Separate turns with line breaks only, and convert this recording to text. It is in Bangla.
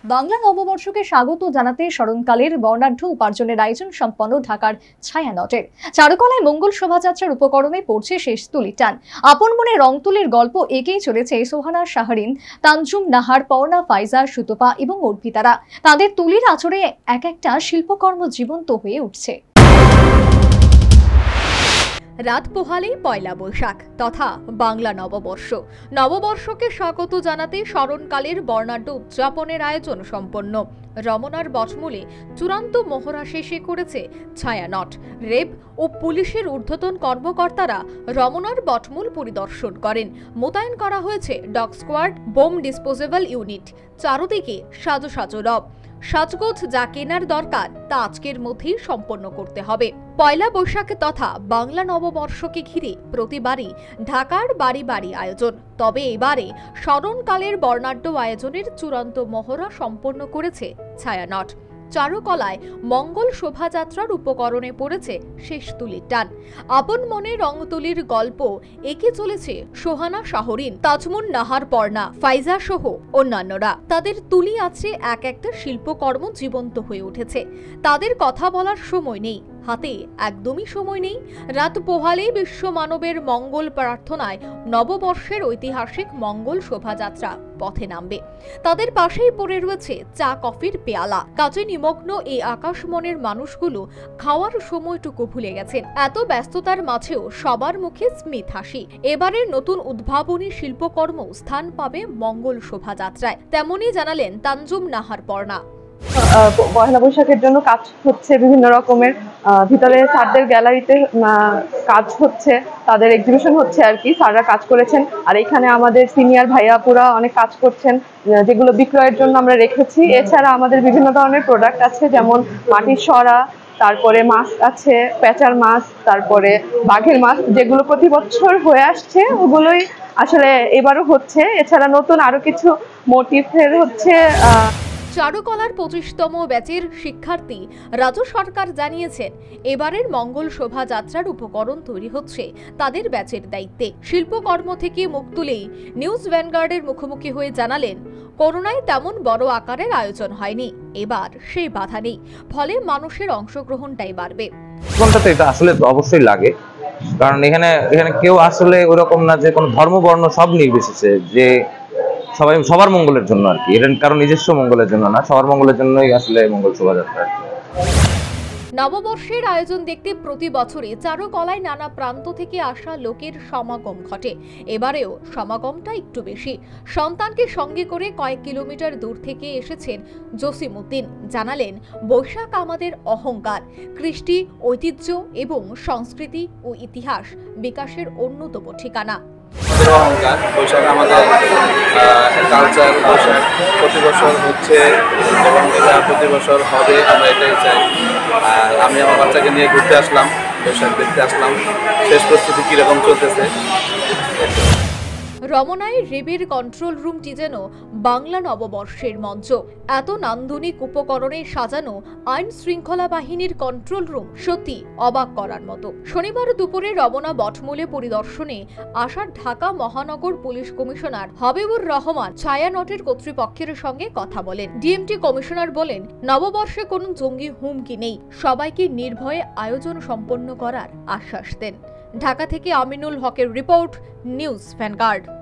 বাংলা নববর্ষকে স্বাগত জানাতে স্মরণকালের বর্ণাঢ্য উপার্জনের আয়োজন সম্পন্ন ঢাকার ছায়ানটের চারুকলায় মঙ্গল শোভাযাত্রার উপকরণে পড়ছে শেষ তুলির টান। আপন মনে রং তুলির গল্প এগিয়ে চলেছে সোহানা শাহরিন, তানজুম নাহার, পর্ণা, ফাইজা, সুতপা এবং অর্পিতারা। তাদের তুলির আঁচড়ে এক একটা শিল্পকর্ম জীবন্ত হয়ে উঠছে। রাত পোহালেই পয়লা বৈশাখ তথা বাংলা নববর্ষ। নববর্ষকে স্বাগত জানাতে স্মরণকালের বর্ণাঢ্য উদযাপনের আয়োজন সম্পন্ন। রমনার বটমূলে চূড়ান্ত মহড়া শেষে করেছে ছায়ানট। রেব ও পুলিশের ঊর্ধ্বতন কর্মকর্তারা রমনার বটমূল পরিদর্শন করেন। মোতায়েন করা হয়েছে dog squad, bomb disposable unit. চারদিকে সাজো সাজো রব। সাজগোজ যা কেনার দরকার তা আজকের মধ্যেই সম্পন্ন করতে হবে। পয়লা বৈশাখ তথা বাংলা নববর্ষকে ঘিরে প্রতিবারই ঢাকার বাড়ি বাড়ি আয়োজন। তবে এবারে স্মরণকালের বর্ণাঢ্য আয়োজনের চূড়ান্ত মহড়া সম্পন্ন করেছে ছায়ানট। চারুকলায় মঙ্গল শোভাযাত্রার উপকরণে পড়েছে শেষ তুলির টান। আপন মনে রং তুলির গল্প এঁকে চলেছে সোহানা শাহরিন, তাজমুন নাহার, পর্ণা, ফাইজা সহ অন্যান্যরা। তাদের তুলি আছে এক একটা শিল্পকর্ম জীবন্ত হয়ে উঠেছে। তাদের কথা বলার সময় নেই, হাতে একদমই সময় নেই। রাত পোহালেই বিশ্ব মানবের মঙ্গল প্রার্থনায় নববর্ষের ঐতিহাসিক মঙ্গল শোভাযাত্রা পথে নামবে। তাদের পাশেই পড়ে রয়েছে চা কফির পেয়ালা। কাজে নিমগ্ন এই আকাশমনের মানুষগুলো খাওয়ার সময়টুকু ভুলে গেছেন। এত ব্যস্ততার মাঝেও সবার মুখে স্মিত হাসি। এবারের নতুন উদ্ভাবনী শিল্পকর্ম স্থান পাবে মঙ্গল শোভাযাত্রায়, তেমনই জানালেন তানজুম নাহার, পর্ণা।
পয়লা বৈশাখের জন্য কাজ হচ্ছে বিভিন্ন রকমের, ভিতরে স্যারদের গ্যালারিতে কাজ হচ্ছে, তাদের এক্সিবিশন হচ্ছে আর কি। স্যাররা কাজ করেছেন, আর এখানে আমাদের সিনিয়র ভাইয়াপুরা অনেক কাজ করছেন, যেগুলো বিক্রয়ের জন্য আমরা রেখেছি। এছাড়া আমাদের বিভিন্ন ধরনের প্রোডাক্ট আছে, যেমন মাটির সরা, তারপরে মাছ আছে, প্যাঁচার মাছ, তারপরে বাঘের মাছ, যেগুলো প্রতি বছর হয়ে আসছে ওগুলোই আসলে এবারও হচ্ছে। এছাড়া নতুন আরো কিছু মোটিভের হচ্ছে।
চারুকলার 25তম ব্যাচের শিক্ষার্থী রাজু সরকার জানিয়েছেন, এবারের মঙ্গল শোভাযাত্রার উপকরণ তৈরি হচ্ছে তাদের ব্যাচের দায়িত্বে। শিল্পকর্ম থেকে মুখ তুলেই নিউজ ভ্যানগার্ডের মুখোমুখি হয়ে জানালেন, করোনায় তেমন বড় আকারের আয়োজন হয়নি, এবার সেই বাধা নেই, ফলে মানুষের অংশগ্রহণটাই বাড়বে।
এটা আসলে অবশ্যই লাগে, কারণ এখানে কেউ আসলে ওরকম না যে কোনো ধর্ম বর্ণ সব নির্বিশেষে, যে সবার মঙ্গলের জন্য আর কি। এটা কারণ নিজস্ব মঙ্গলের জন্য না, সবার মঙ্গলের জন্যই আসলে মঙ্গল শোভাযাত্রা।
নববর্ষের আয়োজন দেখতে প্রতি বছরই চারুকলায় নানা প্রান্ত থেকে আসা লোকের সমাগম ঘটে। এবারেও সমাগমটা একটু বেশি। সন্তানকে সঙ্গে করে কয়েক কিলোমিটার দূর থেকে এসেছেন জসিমউদ্দিন। জানালেন, বৈশাখ আমাদের অহংকার, কৃষ্টি, ঐতিহ্য এবং সংস্কৃতি ও ইতিহাস বিকাশের অন্যতম ঠিকানা।
অহংকার বৈশাখ আমাদের কালচার। বৈশাখ প্রতি বছর হচ্ছে এবং এটা প্রতি বছর হবে, আমরা এটাই চাই। আর আমি আমার বাচ্চাকে নিয়ে ঘুরতে আসলাম, বৈশাখ দেখতে আসলাম, শেষ প্রস্তুতি কীরকম চলতেছে।
রমনায় রেবের কন্ট্রোল রুমটি যেন বাংলা নববর্ষের মঞ্চ। এত নান্দনিক উপকরণে সাজানো আইন শৃঙ্খলা বাহিনীর কন্ট্রোল রুম সত্যি অবাক করার মতো। শনিবার দুপুরে রমনা বটমূলে পরিদর্শনে আসা ঢাকা মহানগর পুলিশ কমিশনার হাবিবুর রহমান ছায়ানটের কর্তৃপক্ষের সঙ্গে কথা বলেন। ডিএমটি কমিশনার বলেন, নববর্ষে কোনো জঙ্গি হুমকি নেই, সবাইকে নির্ভয়ে আয়োজন সম্পন্ন করার আশ্বাস দেন। ঢাকা থেকে আমিনুল হকের রিপোর্ট, নিউজ ভ্যানগার্ড।